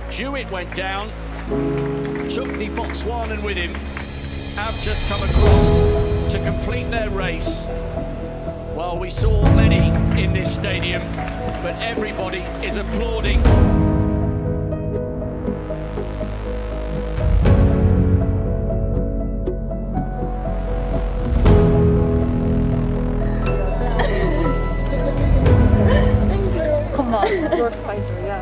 Jewett went down, took the Botswanan with him. Have just come across to complete their race. Well, we saw many in this stadium, but everybody is applauding. Come on, you're a fighter, yeah.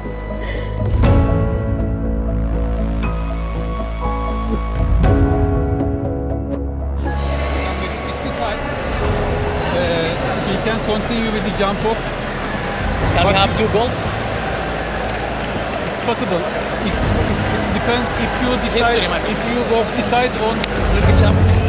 He can continue with the jump off. Can we have 2 gold? It's possible. It depends if you decide, if you both decide on Will be champ.